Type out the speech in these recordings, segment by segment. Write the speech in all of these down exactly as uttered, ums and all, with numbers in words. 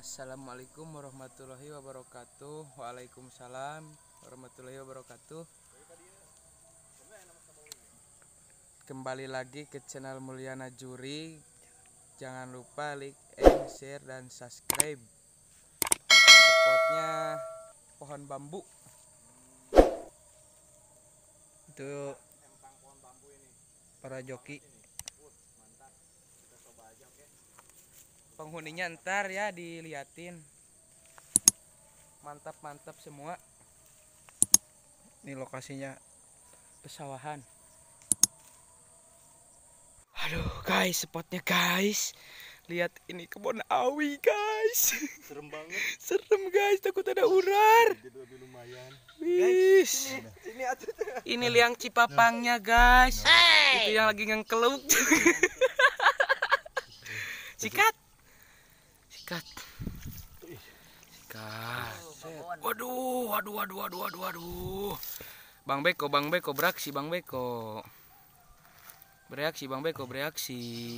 Assalamualaikum warahmatullahi wabarakatuh. Waalaikumsalam warahmatullahi wabarakatuh. Kembali lagi ke channel Mulyana Juri. Jangan lupa like, and share, dan subscribe. Spotnya pohon bambu. Itu para joki. Penghuninya ntar ya diliatin. Mantap-mantap semua. Ini lokasinya pesawahan. Aduh guys, spotnya guys. Lihat ini kebun awi guys. Serem banget. Serem guys, takut ada ular. Wis. Ini Ini liang cipapangnya guys. Hey. Itu yang lagi ngengkeluk. Sikat. Sikat. Sikat. Waduh, waduh, waduh, waduh, waduh, waduh. Bang Beko, Bang Beko beraksi, Bang Beko. Bereaksi, Bang Beko bereaksi.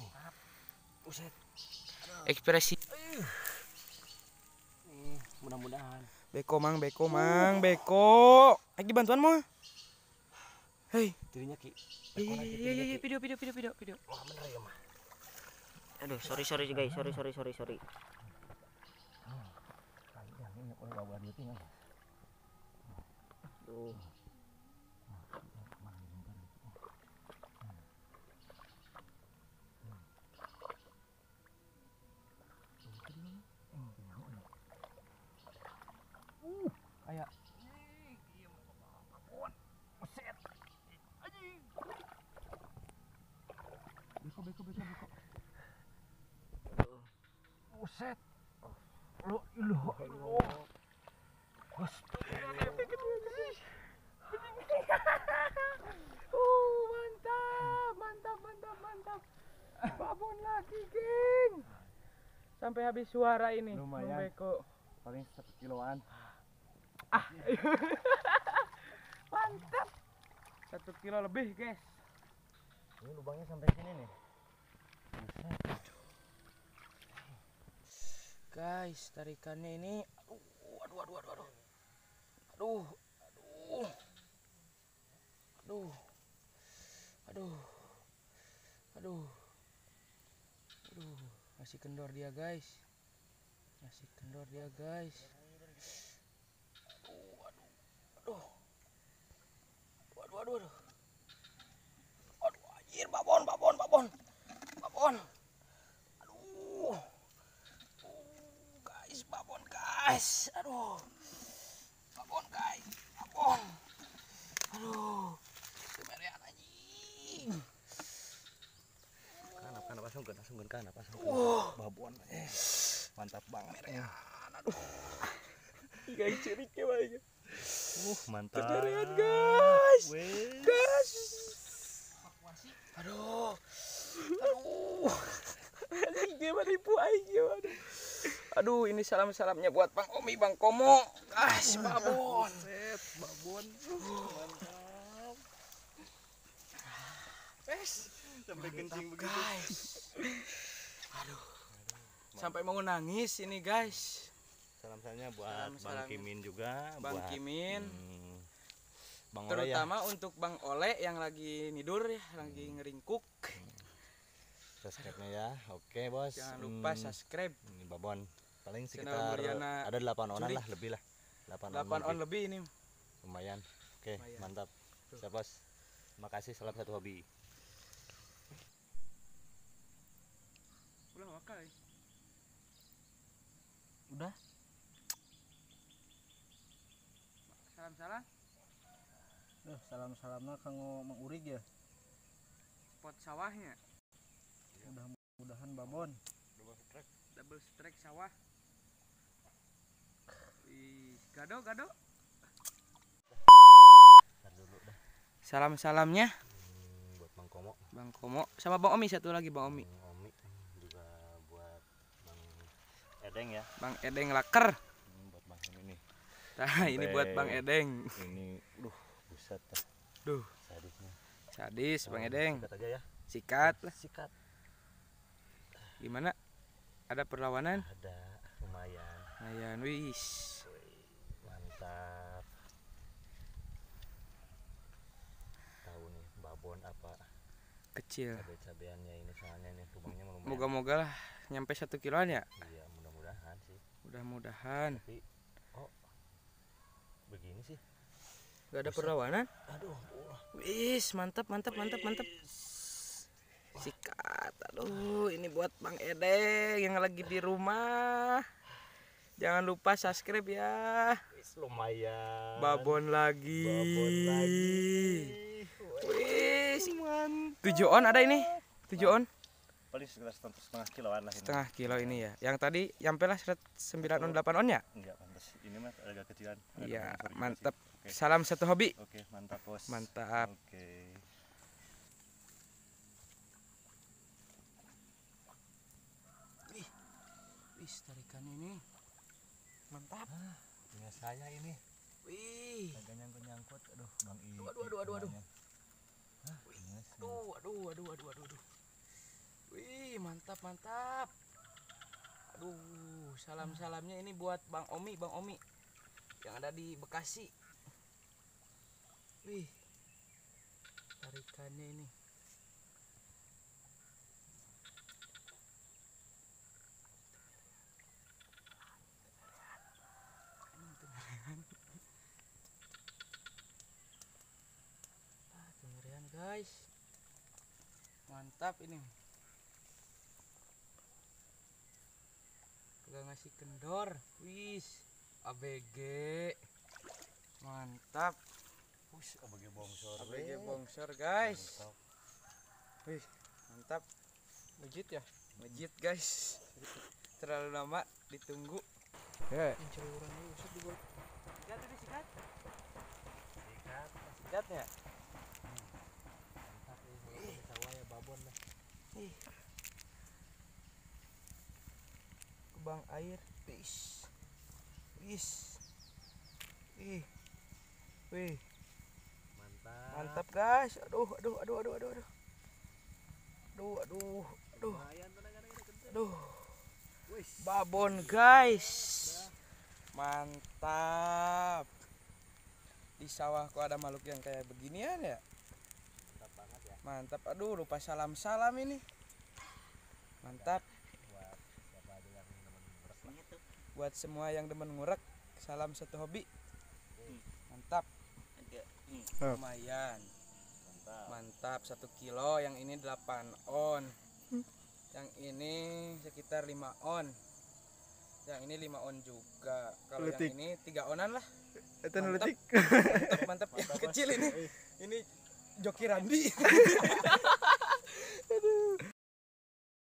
Ekspresi. Mudah-mudahan. Beko mang, Beko mang, Beko. Lagi bantuan mau? Hei. Dirinya ki. Iya iya iya video video video video video. Wah bener ya mah. Aduh, sorry sorry guys, sorry sorry sorry sorry. Tuh. Ayo. Beko beko beko beko. Buset. Lo lo lo. Uh, mantap, mantap, mantap, mantap. Babon lagi, geng. Sampai habis suara ini. Lumayan. Beko. Paling satu kiloan. Ah. Mantap. Satu kilo lebih, guys. Ini lubangnya sampai sini nih. Guys, tarikannya ini aduh, aduh, aduh, aduh, aduh, aduh, aduh, aduh, aduh, aduh, masih kendor dia guys, masih kendor dia guys, aduh, aduh, aduh, aduh, aduh, aduh, aduh, anjir, babon, babon, babon, babon. Guys, aduh, babon guys, babon, aduh, kemerian anjing. Kanap kanap langsung ke langsung ke kanap langsung. Wah, babon, eh, mantap banget. kemerian, aduh, guys ceriknya banyak. Uh, mantap. Kemerian guys, Weh. guys, aduh, aduh, anjing gimana ibu aing gimana? Aduh, ini salam-salamnya buat Bang Omi, Bang Komo. Guys, babon. Set, babon. Mantap. Guys, Sampai kencing begitu. guys. Aduh. Sampai mau nangis ini, guys. Salam-salamnya buat Salam Bang salamnya. Kimin juga, Bang buat Kimin. hmm, Bang Ole ya. Terutama untuk Bang Ole yang lagi tidur ya, lagi ngeringkuk. Subscribe-nya ya. Oke, Bos. Jangan lupa Hmm, subscribe. Ini babon. Paling Channel sekitar Mulyana ada delapan onan Juri. lah, lebih lah. delapan, delapan on lebih ini. Lumayan. Oke, Lumayan. mantap. Tuh. Siap, Bos. Terima kasih, salam satu hobi. Udah makai. Udah. Salam-salam. Duh, salam-salamnya kanggo Mang Urig ya. Spot sawahnya. Mudah-mudahan babon. Double strike sawah. Wih, gado gado. Ntar dulu dah. Salam-salamnya Hmm, buat Bang Komo, Bang Komo sama Bang Omi, satu lagi Bang Omi. Bang Omi, juga buat Bang Edeng ya. Bang Edeng Laker. Hmm, buat Bang ini nih. Nah, ini buat Bang Edeng. Ini, duh, buset dah. Duh, Sadisnya. sadis Bang Edeng. Sikat aja ya. Sikat lah. Sikat. Gimana? Ada perlawanan? Ada. lumayan. Lumayan, wis. Mantap. Tahu nih babon apa Kecil. cabai-cabeannya ini soalnya nih lubangnya lumayan. Moga-moga lah nyampe satu kiloan ya. Iya, mudah-mudahan sih. Mudah-mudahan. Tapi oh begini sih. Gak ada perlawanan. Aduh, wah. Wis, mantap, mantap, mantap, mantap. Sikat. Aduh, ini buat Bang Edeng yang lagi di rumah. Jangan lupa subscribe ya. Wis, lumayan. Babon lagi. Babon lagi. Wis, Mantap. tujuh on ada ini. tujuh on. Paling sekitar setengah kiloan lah ini. Setengah kilo ini ya. Yang tadi nyampe lah sembilan on, delapan on ya. Enggak pantas. Ini mah agak kecilan. Ada Iya, sensor juga mantap. sih. Oke. Salam satu hobi. Oke, mantap bos. Mantap. Oke. Wis, tarikan ini. Mantap. Punya saya ini. Wih. Agak nyangkut-nyangkut. Aduh, Bang I. Aduh, aduh, aduh, aduh. namanya. Hah, ini sih. Aduh, aduh, aduh, aduh, aduh, aduh. Wih, mantap, mantap. Aduh, salam-salamnya ini buat Bang Omi, Bang Omi yang ada di Bekasi. Wih, tarikannya ini. Ah, kengerian guys. Mantap ini. Gak ngasih kendor. Wis, A B G. Mantap. Push, A B G bongsor. A B G bongsor guys. Wih, mantap. Legit ya? Legit guys. Terlalu lama ditunggu. Ya. Penceluran ini usut di bawah. Sikat ini sikat. Sikat. Sikatnya. Mantap ini sawah ya babon dah. Ih. Kebang air. Wis. Wis. Ih. Wih. Mantap. Mantap guys. Aduh, aduh, aduh, aduh, aduh, aduh. Aduh, aduh, aduh. Lumayan tenaga ini gede. Aduh. Wis. Babon guys. Mantap. Di sawahku ada makhluk yang kayak beginian ya. Mantap banget ya. Mantap. Aduh, lupa salam-salam ini. Mantap. Buat siapa aja yang teman ngurek lah. Buat semua yang demen ngurek, salam satu hobi. Mantap. Lumayan. Mantap. Mantap, satu kilo. Yang ini delapan on. Yang ini sekitar lima on. Yang ini lima on juga. Kalau yang Letik. ini tiga onan lah. Itu Mantap. nuletik. Mantap, mantap. Yang kecil ini. Ini Joki Randi.